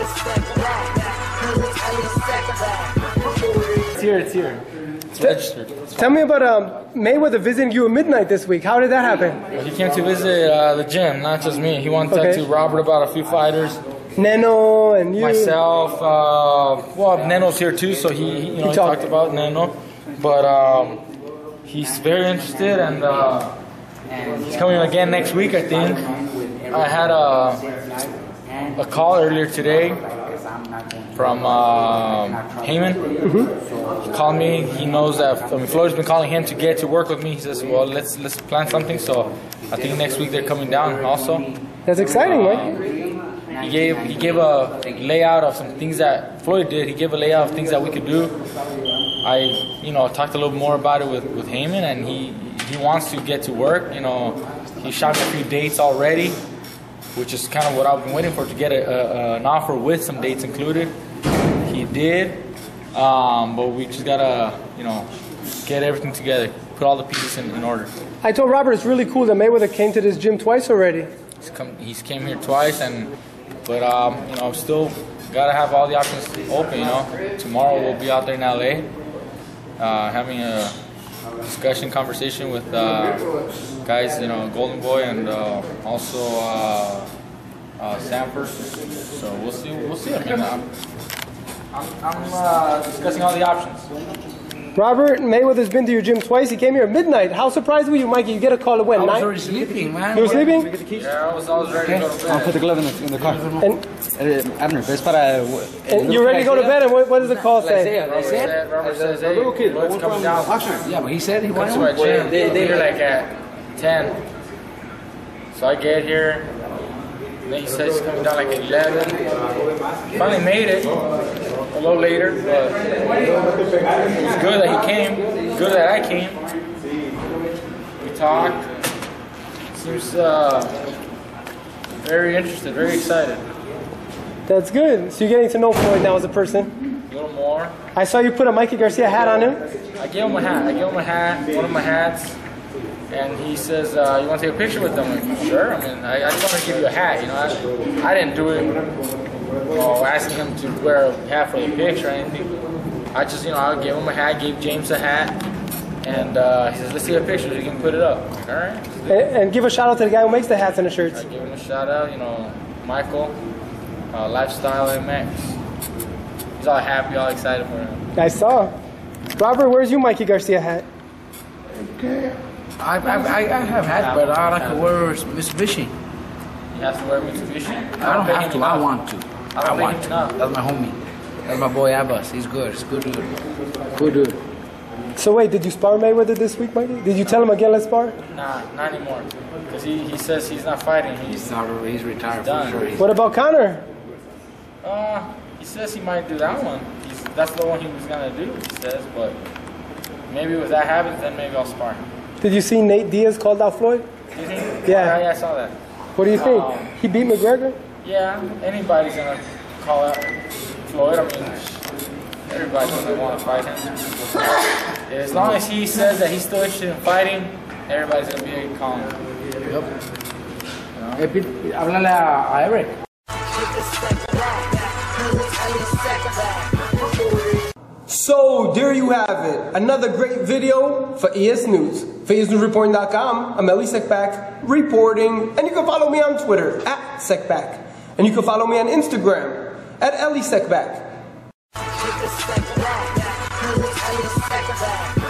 It's here, it's here. It's registered. Tell me about Mayweather visiting you at midnight this week. How did that happen? He came to visit the gym, not just me. He wanted to talk to Robert about a few fighters. Neno and you. Myself. Well, Neno's here too, so he talked about Neno. But he's very interested, and he's coming again next week, I think. I had a call earlier today from Heyman. He called me. He knows that Floyd's been calling him to get to work with me. He says, "Well, let's plan something." So I think next week they're coming down also. That's exciting, right? He gave a layout of some things that Floyd did. He gave a layout of things that we could do. I talked a little more about it with Heyman, and he wants to get to work. He shot me a few dates already, which is kind of what I've been waiting for, to get an offer with some dates included. He did, but we just gotta get everything together, put all the pieces in order. I told Robert it's really cool that Mayweather came to this gym twice already. He's came here twice, but still gotta have all the options open. Tomorrow we'll be out there in LA, having a conversation with guys, Golden Boy and also Sanford. So we'll see. I mean, I'm discussing all the options. Robert Mayweather's been to your gym twice. He came here at midnight. How surprised were you, Mikey? You get a call at when? I was already sleeping, man. You were sleeping? Yeah, I was ready to go to bed. I'll put the glove in the car. And you're ready to go to bed, and what does the call say? Robert says, hey, Floyd's coming down. Yeah, but he said he went to my gym. They're like at 10. So I get here. Then he says he's coming down like at 11. Finally made it. A little later, but it's good that he came. Good that I came. We talked. Seems very interested, very excited. That's good. So you're getting to know Floyd now as a person. A little more. I saw you put a Mikey Garcia hat on him. I gave him a hat. One of my hats. And he says, you want to take a picture with them? I'm like, sure. I mean, I just want to give you a hat. I didn't do it asking him to wear a hat for the picture or anything. I just, I gave him a hat, gave James a hat. And he says, let's see a picture so you can put it up. I'm like, all right. And give a shout out to the guy who makes the hats and the shirts. I give him a shout out, Michael, Lifestyle MX. He's all happy, all excited for him. I saw. Robert, where's your Mikey Garcia hat? Okay. I have hats, but I like to wear Mitsubishi. You have to wear Mitsubishi? I don't have to. I want to. I want to. That's my homie. That's my boy Abbas. He's good. He's good dude. Good dude. So wait, did you spar Mayweather this week, Mikey? Did you tell him again, let's spar? Nah, not anymore. Because he says he's not fighting. He's retired for sure. What about Conor? He says he might do that one. That's the one he was going to do, he says. But maybe if that happens, then maybe I'll spar him. Did you see Nate Diaz called out Floyd? Did he? Yeah. Yeah, I saw that. What do you think? He beat McGregor? Yeah, anybody's going to call out Floyd. I mean, everybody's going to want to fight him. As long as he says that he's still interested in fighting, everybody's going to be calling him. Yep. Háblale a Eric. So there you have it, another great video for ES News. For EsNewsReporting.com, I'm Eli Sekback reporting, and you can follow me on Twitter @Sekback, and you can follow me on Instagram @Eli Sekback.